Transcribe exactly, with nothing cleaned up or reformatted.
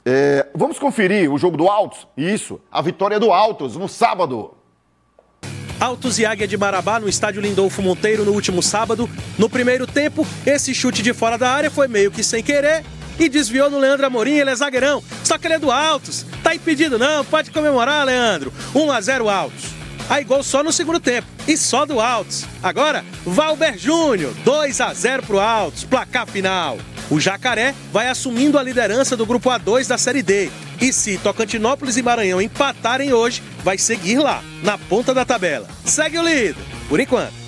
É, vamos conferir o jogo do Altos? Isso, a vitória do Altos no sábado. Altos e Águia de Marabá no estádio Lindolfo Monteiro no último sábado. No primeiro tempo, esse chute de fora da área foi meio que sem querer e desviou no Leandro Amorim, ele é zagueirão. Só que ele é do Altos, tá impedido não, pode comemorar, Leandro. um a zero Altos. Aí gol só no segundo tempo e só do Altos. Agora, Valber Júnior, dois a zero pro Altos, placar final. O Jacaré vai assumindo a liderança do grupo A dois da Série D. E se Tocantinópolis e Maranhão empatarem hoje, vai seguir lá, na ponta da tabela. Segue o líder, por enquanto.